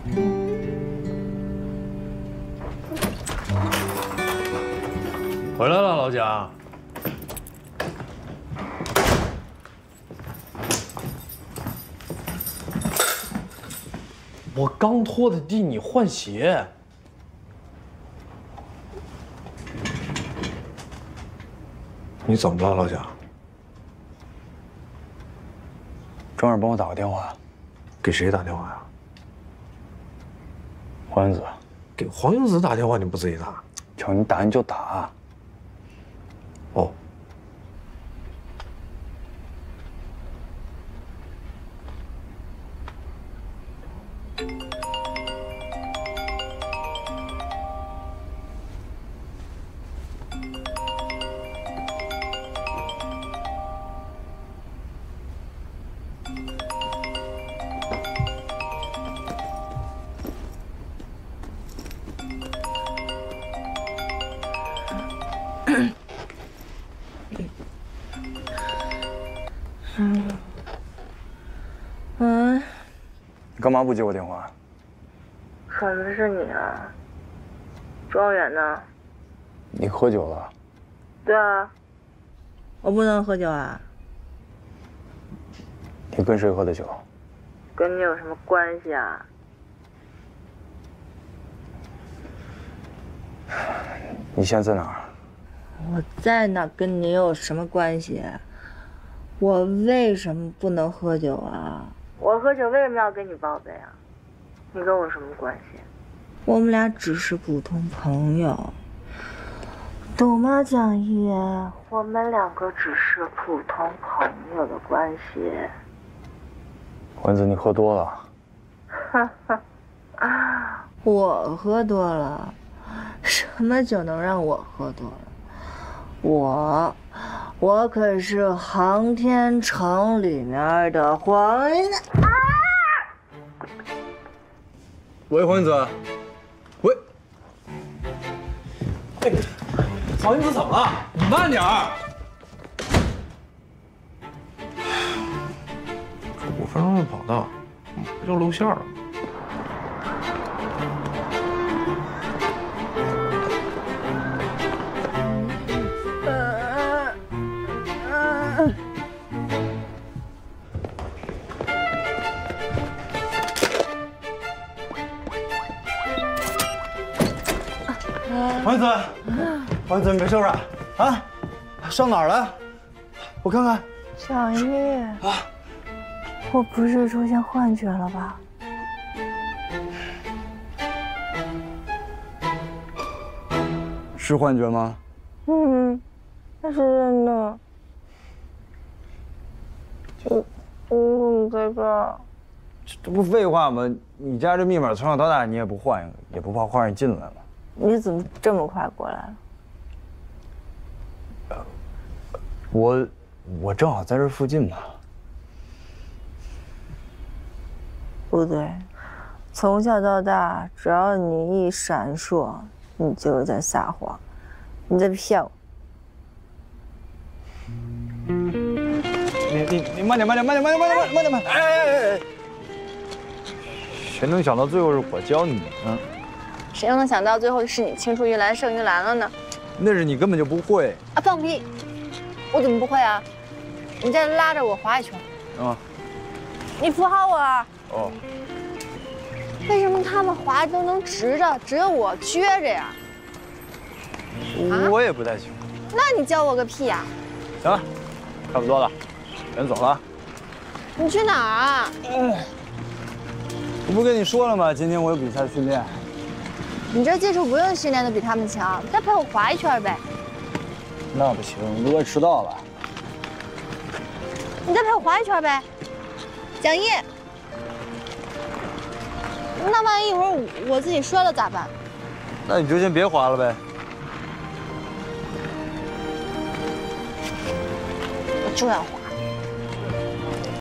回来了，老蒋。我刚拖的地，你换鞋。你怎么了，老蒋？ 正儿帮我打个电话。 给谁打电话呀？ 黄英子。 给黄英子打电话，你不自己打？ 瞧你打你就打。 哦。 你干嘛不接我电话？ 什么是你啊？庄园呢？ 你喝酒了？ 对啊，我不能喝酒啊。 你跟谁喝的酒？ 跟你有什么关系啊？ 你现在在哪儿？ 我在哪跟你有什么关系？我为什么不能喝酒啊？我喝酒为什么要跟你报备啊？你跟我什么关系？我们俩只是普通朋友，懂吗，蒋毅？我们两个只是普通朋友的关系。 丸子，你喝多了。 哈哈，我喝多了？什么酒能让我喝多了？我可是航天城里面的黄英子。 喂，黄英子。喂。 哎，黄英子怎么了？你慢点儿。这5分钟就跑到，不就露馅了？ 黄英子，黄英子，你没事吧？啊，上哪儿了？我看看。 蒋毅，我不是出现幻觉了吧？ 是幻觉吗？ 那是真的。我在这儿。 这不废话吗？你家这密码从小到大你也不换一个，也不怕坏人进来吗？ 你怎么这么快过来了？ 我正好在这附近嘛。 不对，从小到大，只要你一闪烁，你就是在撒谎，你在骗我。 你慢点！哎！谁能想到最后是我教你呢？ 谁又能想到最后是你青出于蓝胜于蓝了呢？ 那是你根本就不会啊！放屁！我怎么不会啊？你再拉着我滑一圈。 啊！ 你扶好我啊！ 哦。 为什么他们滑都能直着，只有我撅着呀？ 我也不太喜欢。 那你教我个屁呀！ 行了，差不多了，人走了。 你去哪儿啊？ 我不跟你说了吗？今天我有比赛训练。 你这技术不用训练都比他们强，再陪我滑一圈呗。 那不行，如果迟到了。 你再陪我滑一圈呗，蒋毅。那万一一会儿我自己摔了咋办？ 那你就先别滑了呗。 我就要滑。